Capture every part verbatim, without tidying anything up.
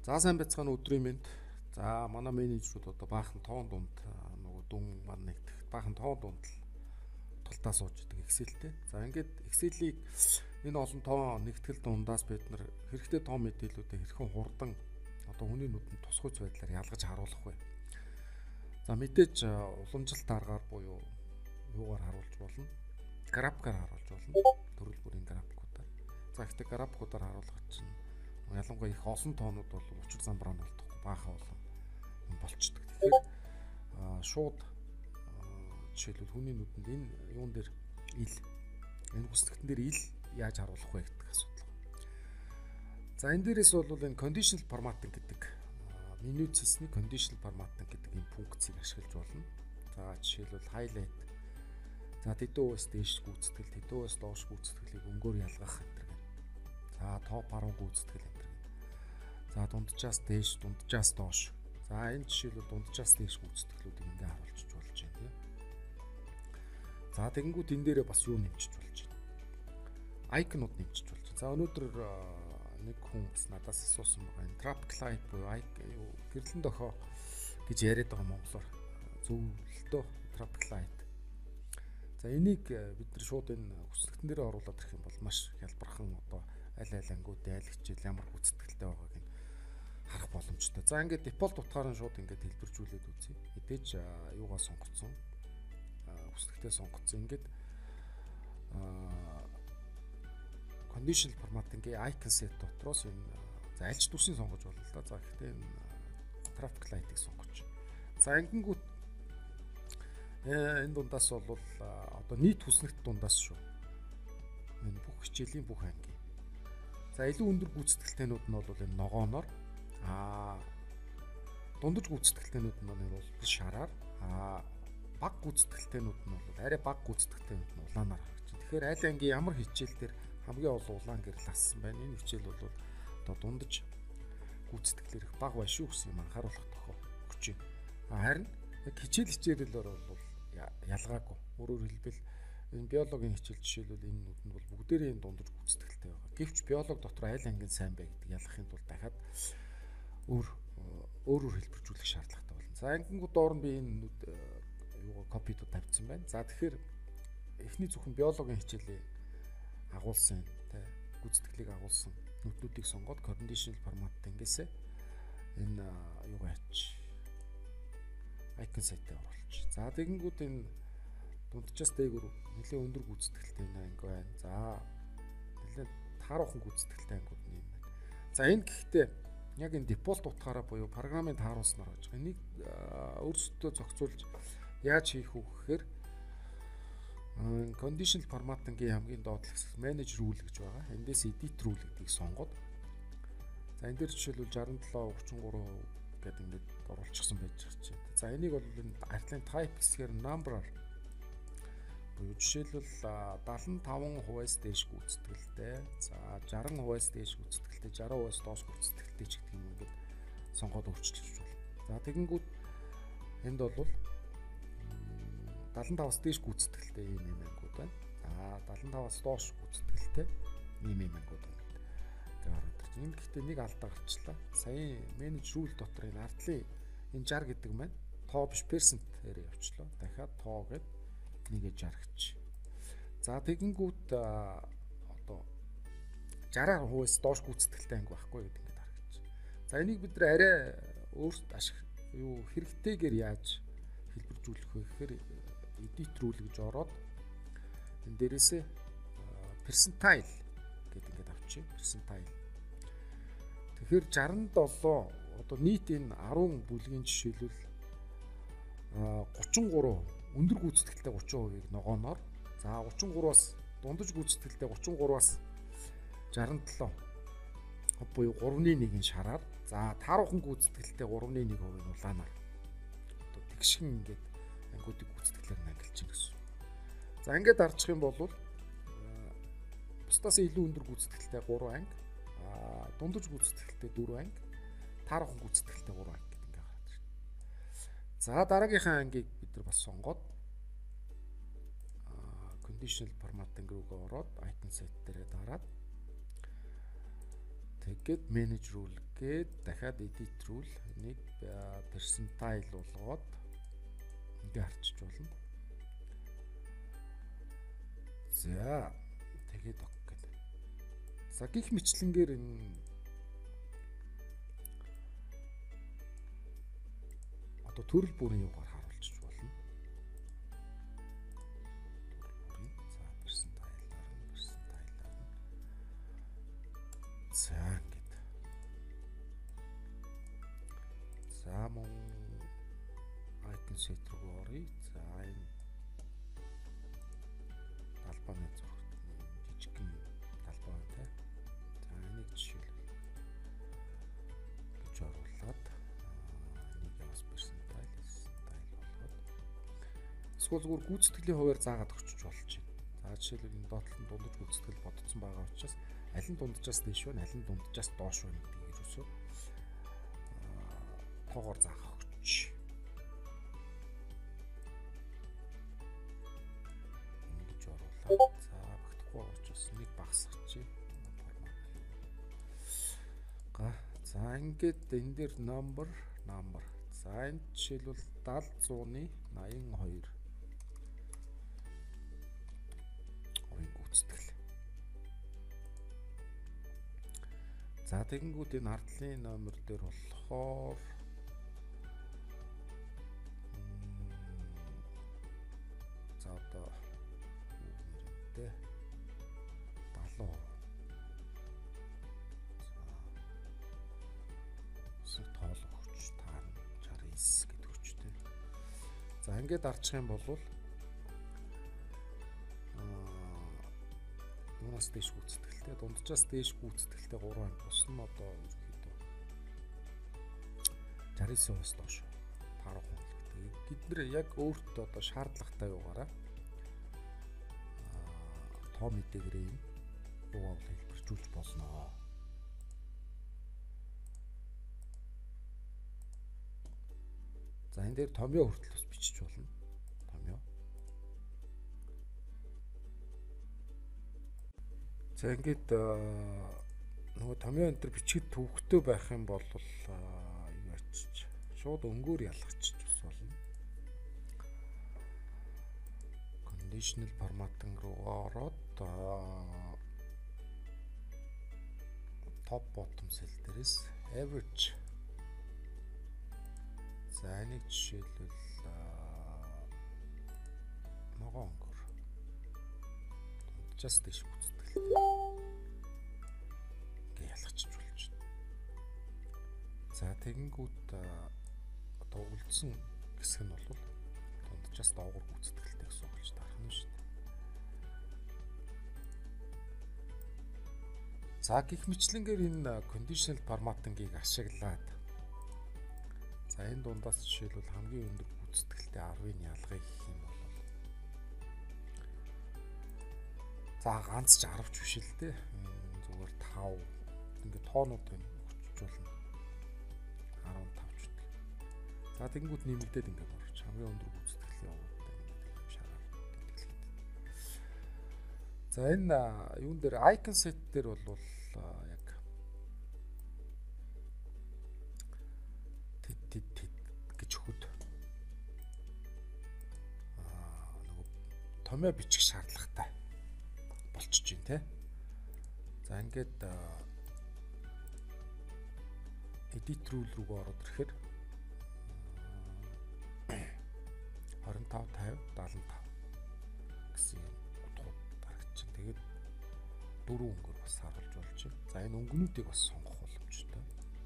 За сайн байцгаана өдрийн мэнд. За манай менежерүүд одоо баахан тоон дунд нөгөө дүн маань нэгдэх баахан тоон дунд тултаа сууж идэг Excel-тэй. За ингээд Excel-ийг энэ олон тоон нэгтгэл дундаас бид нар хэрэгтэй тоон мэдээллүүдээ хэрхэн хурдан одоо хүний нүдэнд тусгаж байдлаар ялгаж харуулах вэ? За мэдээж уламжлалт аргаар буюу юугаар харуулж болно? Графикаар харуулж болно. Төрөл бүрийн графикуудаар. За ихтэй графикуудаар харуулах чинь ялангуяа их олон тоонууд бол учир замбраа нь болдохгүй баахан олон болчдөг. Тэгэхээр шууд жишээлбэл хүний нүдэнд энэ юун дээр ил энэ хүсэлтэн дээр ил яаж харуулах вэ гэдэг асуудал. За энэ дээрээс бол энэ conditional formatting гэдэг меню цэсний conditional formatting гэдэг энэ функцийг ашиглаж болно. За жишээлбэл highlight. За тэдэн үс дээш гүйцэтгэл, тэдэн үс доош гүйцэтгэлийг өнгөөр ялгах гэдэг. За топ арав гүйцэтгэл. За дунджаас дээш, дунджаас доош. За энэ жишээлбэл дунджаас дээш гүйцэтгэлүүдийг ингээ харуулж болж байна тийм. За тэгэнгүүт энэ дээрээ бас юу нэмчиж болж байна? Айконууд нэмчиж болж байна. За өнөөдөр нэг хүн надаас асуусан байгаа энэ traffic light буюу юу гэрлэн дохоо гэж яриад байгаа монголоор зөвлөлтөө traffic light. За энийг бид нар шууд энэ хүсэлтэн дээр оруулаад ирэх юм бол маш хялбархан одоо аль аль ангиуд аль хичээл ямар гүйцэтгэлтэй байгааг нь харах боломжтой. За ингээд дефолт утгаар нь шууд ингээд хэлбэржүүлээд үзье. Мэдээж юугаа сонгоцсон. Хүсэлтээ сонгоцсон. Ингээд conditional formatting-ийн icon set дотроос энэ за альч дүрсийг сонгож болно л да. За гэхдээ энэ traffic light-ыг сонгож. За ингэнгүүт энэ дундаас бол одоо нийт хүснэгт дундаас шүү. Энэ бүх хичээлийн бүх анги. За илүү өндөр гүйцэтгэлтэйнүүд нь бол энэ ногооноор аа дундаж гүйцэтгэлтэйнүүд нь бол шараар аа бага гүйцэтгэлтэйнүүд нь бол арай бага гүйцэтгэлтэйнүүд нь улаанаар харагдаж байна. Тэгэхээр аль ангийн ямар хичээл дээр хамгийн олон улаан гэрэл ассан байна. Энэ хичээл бол одоо дундаж гүйцэтгэлээр их бага байшгүй гэсэн юм анхааруулах тохиол өгч байна. Харин яг хичээл хичээлээр бол ялгаагүй. Өөрөөр хэлбэл энэ биологийн хичээл жишээлбэл энэ нүд нь бол бүгдээрээ энэ дундаж гүйцэтгэлтэй байгаа. Гэвч биологи дотор аль ангийн сайн бай гэдэг ялгахын тулд дахиад өөр өөрөөр хэлбэржүүлэх шаардлагатай болно. За ангингууд доор нь би энэ нүд юугаа копидод тавьсан байна. За тэгэхээр эхний зөвхөн биологийн хичээлээ агуулсан тэ гүйцэтгэлийг агуулсан нүднүүдийг сонгоод conditional formatting-ээс энэ юугаа ач icon set-ийг оруулж. За тэгэнгүүт энэ дунджаас дээгүүр нэлээд өндөр гүйцэтгэлтэй анги байна. За нэлээд тааруухан гүйцэтгэлтэй ангиуд нь юм байна. За энэ гэхдээ яг энэ дефолт утгаараа буюу програмын тааруулснаар болж байгаа. Энийг өөрсдөө зохицуулж яаж хийх вэ гэхээр conditional formatting-ийн хамгийн доод хэсэг manage rule гэж байгаа. Эндээс edit rule гэдгийг сонгоод за энэ дээр жишээлбэл шестьдесят seven thirty-three гэдэг ингээд оруулчихсан байж байгаа. За энийг бол энэ артлын type гэсгээр number-аар буюу жишээлбэл seventy-five percent дээш гүйцэтгэлтэй, за sixty percent дээш гүйцэтгэлтэй, sixty percent доош гүйцэтгэлтэй ч гэх юм ингээд сонгоод өөрчлөж болно. За тэгэнгүүт энд бол seventy-five-аас дээш гүйцэтгэлтэй ийм юм ангууд байна. За seventy-five-аас доош гүйцэтгэлтэй ийм юм ангууд байна. Тэгээ хараад байна. Энэ гэхдээ нэг алдаа гарчлаа. Сая manage rule дотор энэ артлын энэ sixty гэдэг маань тоо биш percent-ээр явчлаа. Дахиад тоо гэдэг нэгэ sixty. За тэгэнгүүт одоо sixty percent-аас доош гүйцэтгэлтэй анги байхгүй гэдэг ингээд харагдаж. За энийг бид нар арай өөрсд ашиг юу хэрэгтэйгээр яаж хэлбэржүүлэх вэ гэхээр edit rule гэж ороод энэ дээрээсээ percentile гэдэг ингээд авчих. Percentile. Тэгэхээр sixty-seven одоо нийт энэ ten бүлгийн жишээлбэл thirty-three өндөр гүйцэтгэлтэй thirty percent-ийг ногооноор, за thirty-three-аас дундаж гүйцэтгэлтэй thirty-three-аас sixty-seven буюу three-ны one нь шараар, за тааруухан гүйцэтгэлтэй three-ны one percent нь улаанаар. Одоо тэгшин ингээд ангиудыг гүйцэтгэлээр нь ангилж чинь гэсэн. За ингээд дарчих юм бол бусдаас илүү өндөр гүйцэтгэлтэй three анги, а дундаж гүйцэтгэлтэй four анги, тааруухан гүйцэтгэлтэй three анги гэдэг ингээд гараад ирнэ. За дараагийнхаа ангийг бид нар бас сонгоод conditional formatting руугаа ороод icon set дээрээ дараад Тэгээд manage rule гээд дахиад edit rule энийг percentile болгоод ингээ харчиж болно. За тэгээд ок гэдэг. За гих мэтлэнгээр энэ одоо төрөл бүрийн югаар харуулчих болно. За percentile-аар нь percentile-аар нь. За ингээд. За мөн icon set руу оръё. За энэ талбайны зураг жижигхэн талбай байна. За энийг жишээлбэл гэж оруулаад энийг яваас percentile style болгоод эсвэл зүгээр гүйцэтгэлийн хуваар заагаад өгчөж болж байна. За жишээлбэл энэ доотлон дундаж гүйцэтгэл бодсон байгаа учраас аль нь дунджаас дээш байна, аль нь дунджаас доош байна гэдгийг ерөөсөө тоогоор заах өгч. Ингэж оруулаад за багтахгүй учраас нэг багасгачих. Га за ингээд энэ дээр number number. За энэ жишээлбэл дадлын зууны наян хоёр орын гүйцэтгэл. За тэгэнгүүт энэ ардлын номер дээр болохоор за одоо нэртэй далуу за тоол өгч таа шаргал гэдэг хүчтэй. За ингээд арчих юм бол юунаас дээш гүйцэтгэлтэй дунджаас дээш гүйцэтгэлтэй гурван анги босно одоо ерөөхдөө шаргал хувьас доош парах хүн. Бид нэр яг өөртөө одоо шаардлагатай юугаараа тоо мэдээгээр юм юугаар хэлбэржүүлж болно. За энэ дээр томьёо хүртэл бас бичиж болно. Томьёо. За ингээд нөгөө томьёо энэ төр бичгэд төвхтэй байх юм бол юу ачиж шууд өнгөөр ялгачих болно. Conditional formatting руу ороод top bottom cell дээрээс average. За энийг жишээлбэл ногоон өнгөөр just дэш гүйцэтгэлтэй гээ ялгачих болж байна. За тэгэнгүүт одоо үлдсэн хэсэг нь бол дунджаас доогуур гүйцэтгэлтэй гэсэн үг болж тарах нь шүү дээ. За гих мэтлэнгээр энэ conditional formatting-ыг ашиглаад за энэ дундаас жишээлбэл хамгийн өндөр гүйцэтгэлтэй арвын ялгыг гэх юм бол за ганц ч арав ч биш л дээ. Зүгээр тав ингээд тоонуудыг өчж болно. арван тав ч гэдэг. За тэгэнгүүт нэмэгдээд ингээд орч хамгийн өндөр гүйцэтгэлийн явуудтай ингээд шараар тэтгэлээд. За энэ юун дээр icon set дээр бол яг тэт тэт тэт гэж өгөхөд аа нөгөө томьёо бичих шаардлагатай болчихж байна те. За ингээд edit rule руу ороод ирэхээр хорин тав тавь дадлан тав гэсэн утгууд гаргачих. Тэгээд дөрвөн өнгөөр бас харуулж болж байна. За энэ өнгөнүүдийг бас сонгох боломжтой.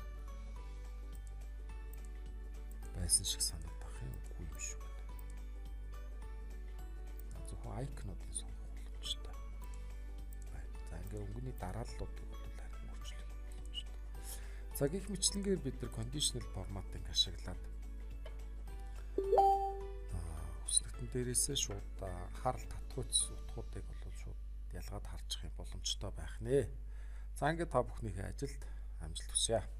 Байсан шиг санагдах юм үгүй юм шүү. Зөвхөн icon-уудыг сонгох боломжтой. За ингээ өнгөний дарааллуудыг бол харин өөрчлөх боломжтой. За гих мэтлэнгээр бид нар conditional formatting ашиглаад хүснэгтэн дээрээсээ шууд харал татгууц утгуудыг бол шууд ялгаад харчих юм боломжтой байх нэ. За ингээд та бүхнийхээ ажилд амжилт хүсье.